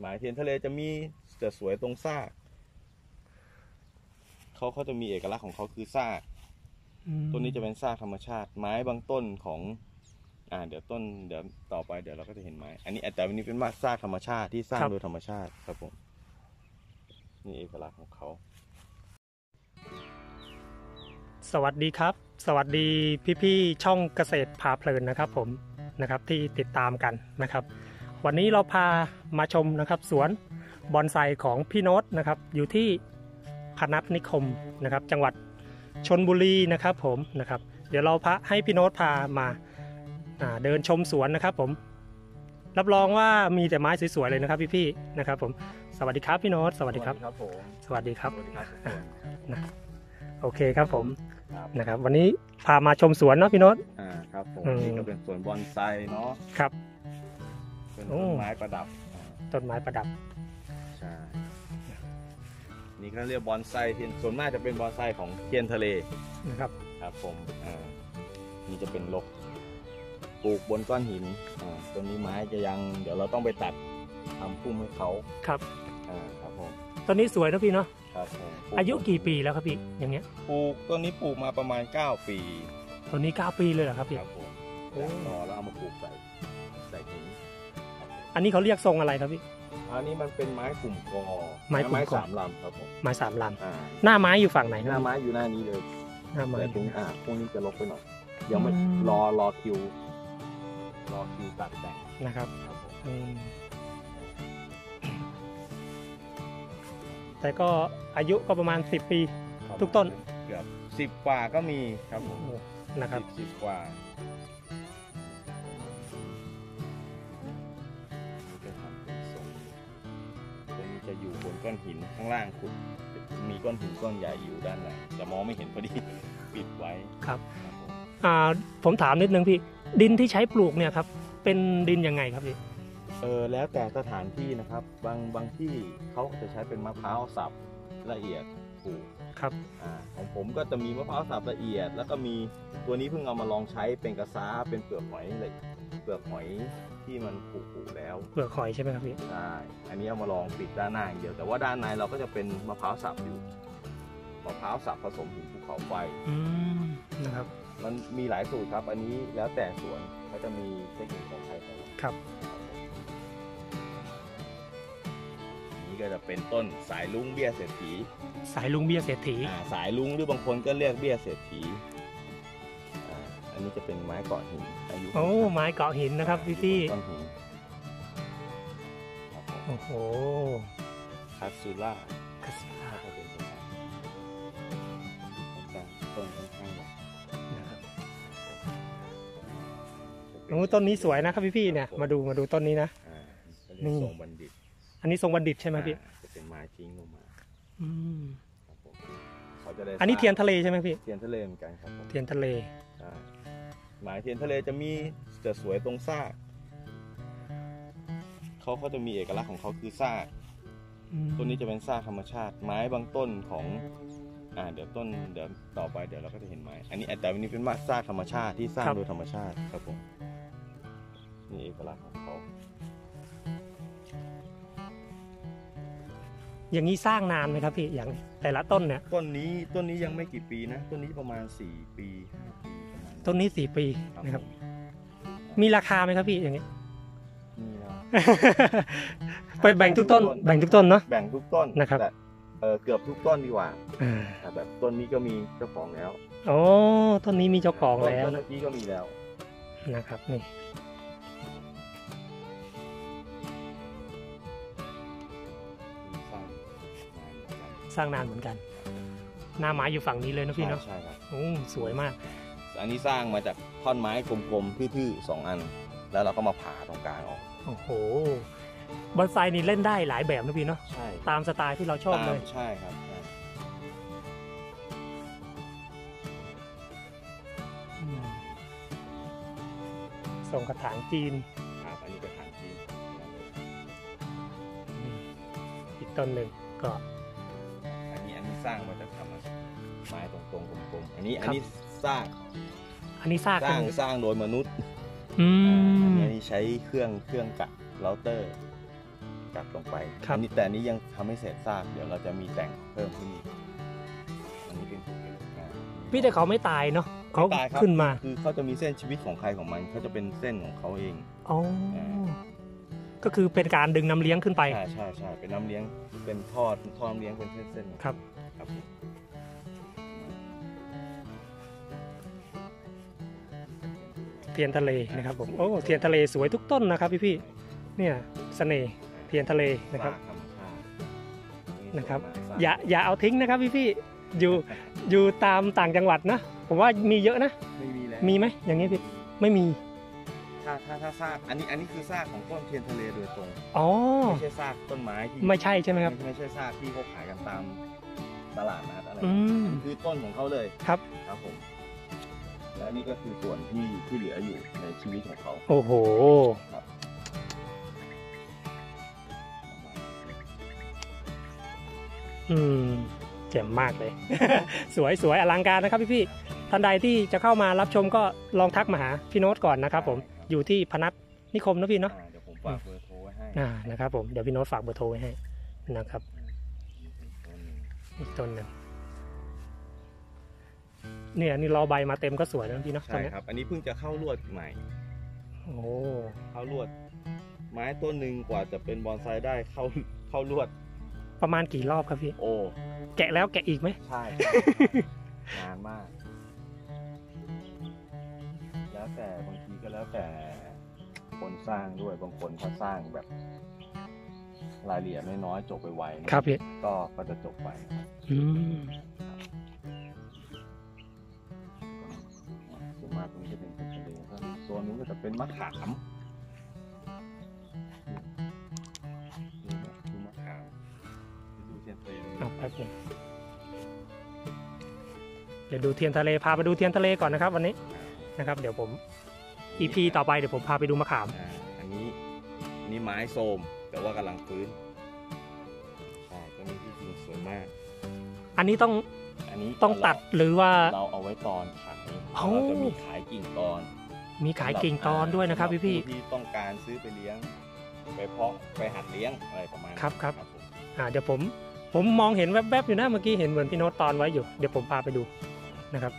หมายเทียนทะเลจะมีจะสวยตรงซากเขาจะมีเอกลักษณ์ของเขาคือซากต้นนี้จะเป็นซากธรรมชาติไม้บางต้นของเดี๋ยวต่อไปเดี๋ยวเราก็จะเห็นไม้อันนี้แต่วันนี้เป็นซากธรรมชาติที่สร้างโดยธรรมชาติครับผมนี่เอกลักษณ์ของเขาสวัสดีครับสวัสดีพี่ๆช่องเกษตรพาเพลินนะครับผมนะครับที่ติดตามกันนะครับวันนี้เราพามาชมนะครับสวนบอนไซของพี่โน้ตนะครับอยู่ที่พนัสนิคมนะครับจังหวัดชลบุรีนะครับผมนะครับเดี๋ยวเราให้พี่โน้ตพามาเดินชมสวนนะครับผมรับรองว่ามีแต่ไม้สวยๆเลยนะครับพี่ๆนะครับผมสวัสดีครับพี่โน้ตสวัสดีครับผมสวัสดีครับนะโอเคครับผมนะครับวันนี้พามาชมสวนเนาะพี่โน้ตครับผมนี่ก็เป็นสวนบอนไซเนาะครับเป็นต้นไม้ประดับต้นไม้ประดับใช่นี่เขาเรียกบอนไซที่ส่วนมากจะเป็นบอนไซของเทียนทะเลนะครับครับผมนี่จะเป็นรกปลูกบนก้อนหินต้นนี้ไม้จะยังเดี๋ยวเราต้องไปตัดทำพุ่มให้เขาครับครับผมต้นนี้สวยนะพี่เนาะครับอายุกี่ปีแล้วครับพี่อย่างเงี้ยปลูกต้นนี้ปลูกมาประมาณ9 ปีต้นนี้9 ปีเลยเหรอครับพี่ครับผมรอแล้วเอามาปลูกใส่ถุงอันนี้เขาเรียกทรงอะไรครับพี่อันนี้มันเป็นไม้กลุ่มกอไม้3 ลำครับผมไม้3 ลำหน้าไม้อยู่ฝั่งไหนหน้าไม้อยู่หน้านี้เลยแต่ตรงพวกนี้จะลบไปหน่อยยังไม่รอคิวตัดแต่งนะครับแต่ก็อายุก็ประมาณ10 ปีทุกต้นเกือบ10 กว่าก็มีครับผมนะครับ 10 กว่าจะอยู่บนก้อนหินข้างล่างขุดมีก้อนหินก้อนใหญ่อยู่ด้านในจะมองไม่เห็นพอดีปิดไว้ครับผมถามนิดนึงพี่ดินที่ใช้ปลูกเนี่ยครับเป็นดินยังไงครับพี่แล้วแต่สถานที่นะครับบางที่เขาจะใช้เป็นมะพร้าวสับละเอียดปลูกครับของผมก็จะมีมะพร้าวสับละเอียดแล้วก็มีตัวนี้เพิ่งเอามาลองใช้เป็นกระซ้าเป็นเปลือกหอยเลยเปลือกหอยที่มันผุแล้วเปลือกหอยใช่ไหมครับพี่ใช่อันนี้เอามาลองปิดด้านหน้าอย่างเดียวแต่ว่าด้านในเราก็จะเป็นมะพร้าวสับอยู่มะพร้าวสับผสมหินภูเขาไฟนะครับมันมีหลายสูตรครับอันนี้แล้วแต่สวนเขาจะมีเทคนิคของใครของครับนี่ก็จะเป็นต้นสายลุงเบี้ยเศรษฐีสายลุงเบี้ยเศรษฐีสายลุงหรือบางคนก็เรียกเบี้ยเศรษฐีอันนี้จะเป็นไม้เกาะหินอายุไม้เกาะหินนะครับพี่โอ้โหคาซูล่าต้นค่อนข้างใหญ่ต้นนี้สวยนะครับพี่เนี่ยมาดูต้นนี้นะนี่ทรงบัณฑิตอันนี้ทรงบัณฑิตใช่ไหมพี่จะเป็นไม้ทิ้งลงมาอันนี้เทียนทะเลใช่ไหมพี่เทียนทะเลเหมือนกันครับเทียนทะเลหมายเทียนทะเลจะมีจะสวยตรงซากเขาจะมีเอกลักษณ์ของเขาคือซากต้นนี้จะเป็นซากธรรมชาติไม้บางต้นของเดี๋ยวต่อไปเดี๋ยวเราก็จะเห็นไม้อันนี้แต่วันนี้เป็นซากธรรมชาติที่สร้างโดยธรรมชาติครับผมนี่เอกลักษณ์ของเขาอย่างนี้สร้างนานไหมครับพี่อย่างแต่ละต้นเนี่ยต้นนี้ยังไม่กี่ปีนะต้นนี้ประมาณ4 ปี5 ปีประมาณต้นนี้4 ปีนะครับมีราคาไหมครับพี่อย่างนี้มีนะไปแบ่งทุกต้นเนาะแบ่งทุกต้นนะครับเกือบทุกต้นดีกว่าแบบต้นนี้ก็มีเจ้าของแล้วโอ้ต้นนี้มีเจ้าของแล้วต้นนี้ก็มีแล้วนะครับนี่สร้างนานเหมือนกันหน้าไม้อยู่ฝั่งนี้เลยนะพี่เนาะใช่ครับสวยมากอันนี้สร้างมาจากท่อนไม้กลมๆทื่อๆ2 อันแล้วเราก็มาผ่าตรงกลางออกโอ้โหบอนไซนี่เล่นได้หลายแบบนะพี่เนาะใช่ตามสไตล์ที่เราชอบเลยใช่ครับส่งกระถางจีนอันนี้กระถางจีนอีกต้นหนึ่งก็อันนี้สร้างมาจากทำไม้ตรงๆกลมๆอันนี้สร้างสร้างโดยมนุษย์อันนี้ใช้เครื่องกะเราเตอร์กัดลงไปครับอันนี้แต่อันนี้ยังทำไม่เสร็จซากเดี๋ยวเราจะมีแต่งเพิ่มขึ้นอีกอันนี้เป็นพี่แต่เขาไม่ตายเนาะเขาตายครับขึ้นมาคือเขาจะมีเส้นชีวิตของใครของมันเขาจะเป็นเส้นของเขาเองอ๋อก็คือเป็นการดึงน้ำเลี้ยงขึ้นไปใช่เป็นน้ำเลี้ยงเป็นทอดน้ำเลี้ยงเป็นเส้นๆครับครับเทียนทะเลนะครับผมโอ้เทียนทะเลสวยทุกต้นนะครับพี่ๆเนี่ยเสน่ห์เทียนทะเลนะครับธรรมชาตินะครับอย่าเอาทิ้งนะครับพี่ๆอยู่ตามต่างจังหวัดนะผมว่ามีเยอะนะไม่มีแล้วมีไหมอย่างนี้พี่ไม่มีถ้าซากอันนี้คือซากของต้นเทียนทะเลโดยตรงอ๋อไม่ใช่ซากต้นไม้ที่ไม่ใช่ใช่ไหมครับไม่ใช่ซากที่เขาขายกันตามตลาดนัดอะไรอืมคือต้นของเขาเลยครับครับผมและนี่ก็คือส่วนที่เหลืออยู่ในชีวิตของเขาโอ้โหครับเจ๋งมากเลย สวยอลังการนะครับพี่ๆท่านใดที่จะเข้ามารับชมก็ลองทักมาหาพี่โน้ตก่อนนะครับผมอยู่ที่พนัสนิคมนะพี่เนาะเดี๋ยวผมฝากเบอร์โทรไว้ให้นะครับผมเดี๋ยวพี่โน้ตฝากเบอร์โทรไว้ให้นะครับ อีกต้นหนึ่งเนี่ยนี่รอใบมาเต็มก็สวยนะพี่เนาะตอนใช่นี้ครับ อันนี้เพิ่งจะเข้าลวดใหม่โอ้เข้าลวด ไม้ต้นหนึ่งกว่าจะเป็นบอนไซได้เข้าลวดประมาณกี่รอบครับพี่โอ้แกะแล้วแกะอีกไหมใช่ นานมาก แล้วแต่บางทีก็แล้วแต่คนสร้างด้วยบางคนเขาสร้างแบบรายละเอียดน้อยๆจบไปไวๆครับพี่ก็จะจบไปอืมส่วนมากตรงนี้จะเป็นทะเลก็โซนนู้นก็จะเป็นมะขามดูมะขามดูเทียนทะเลเอาแป๊บนึงเดี๋ยวดูเทียนทะเลพาไปดูเทียนทะเลก่อนนะครับวันนี้นะครับ เดี๋ยวผม EP ต่อไปเดี๋ยวผมพาไปดูมะขามอันนี้ไม้โทรมแต่ว่ากำลังฟื้นใช่ตัวนี้ที่จริงสวยมากอันนี้ต้องอันนี้ต้องตัดหรือว่าเราเอาไว้ตอนขายเอ้าเราจะมีขายกิ่งตอนมีขายกิ่งตอนด้วยนะครับสำหพี่ผู้ที่ต้องการซื้อไปเลี้ยง ไปเพาะไปหัดเลี้ยงอะไรประมาณนั้นครับผมๆเดี๋ยวผมมองเห็นแวบๆอยู่นะเมื่อกี้เห็นเหมือนพี่โน้ตตอนไว้อยู่เดี๋ยวผมพาไปดูนะครับ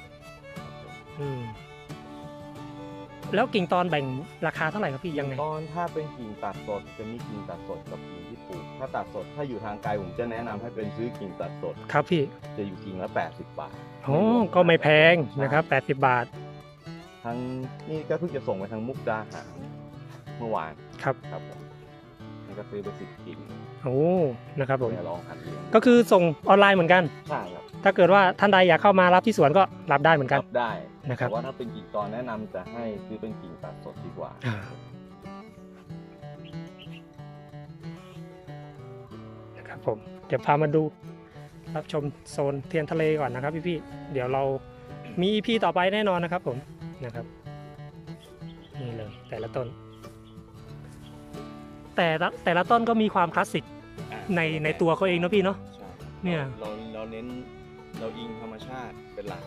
แล้วกิ่งตอนแบ่งราคาเท่าไหร่ครับพี่ยังไงตอนถ้าเป็นกิ่งตัดสดจะมีกิ่งตัดสดกับกิ่งที่ปลูกถ้าตัดสดถ้าอยู่ทางไกลผมจะแนะนำให้เป็นซื้อกิ่งตัดสดครับพี่จะอยู่กิ่งละ80 บาทโอ้ก็ไม่แพงนะครับ80 บาททางนี่ก็เพิ่งจะส่งไปทางมุกดาหารเมื่อวานครับครับผมนี่ก็ซื้อไป10 กิ่งโอ้นะครับผมไปลองหัดเลี้ยงก็คือส่งออนไลน์เหมือนกันใช่ครับถ้าเกิดว่าท่านใดอยากเข้ามารับที่สวนก็รับได้เหมือนกันรับได้นะครับแต่ว่าถ้าเป็นกิ่งตอนแนะนำจะให้ซื้อเป็นกิ่งตัดสดดีกว่านะครับผมเดี๋ยวพามาดูรับชมโซนเทียนทะเลก่อนนะครับพี่ๆเดี๋ยวเรามี EP ต่อไปแน่นอนนะครับผมนะครับนี่เลยแต่ละต้น แต่ละต้นก็มีความคลาสสิกในตัวเขาเองเนาะพี่เนาะใช่เนี่ยเราเน้นเราอิงธรรมชาติเป็นหลัก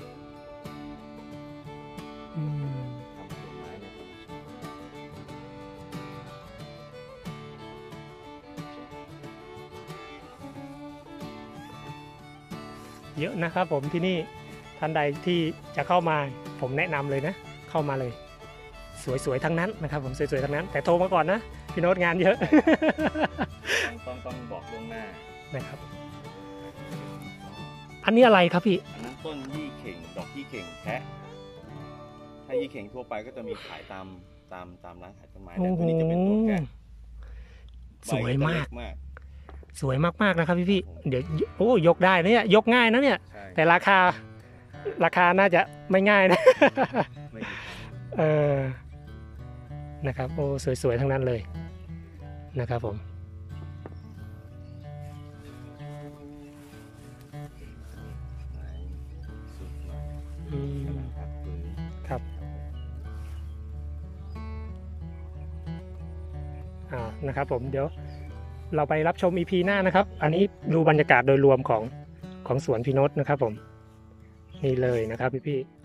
ทำต้นไม้ในธรรมชาติเยอะนะครับผมที่นี่ท่านใดที่จะเข้ามาผมแนะนำเลยนะเข้ามาเลย สวยๆทั้งนั้นนะครับผมสวยๆทั้งนั้นแต่โทรมาก่อนนะพี่โน้ตงานเยอะต้องบอกล่วงหน้านะครับ อันนี้อะไรครับพี่อันนั้นต้นยี่เข่งดอกยี่เข่งแคะถ้ายี่เข่งทั่วไปก็จะมีขายตามร้านขายต้นไม้โอ้แต่โหตัวนี้จะเป็นตัวแคะสวยมากใบจะเล็สวยมากๆนะครับพี่เดี๋ยวโอ้ยกได้นะเนี่ยยกง่ายนะเนี่ยใช่แต่ราคาน่าจะไม่ง่ายนะไม่กี่ครั้งนะครับโอ้สวยๆทั้งนั้นเลยนะครับผมไหนสุดหน่อยอืมกำลังพักฟื้นครับนะครับผมเดี๋ยวเราไปรับชม EP หน้านะครับ อันนี้ดูบรรยากาศโดยรวมของสวนพี่โน้ตนะครับผมนี่เลยนะครับพี่ๆ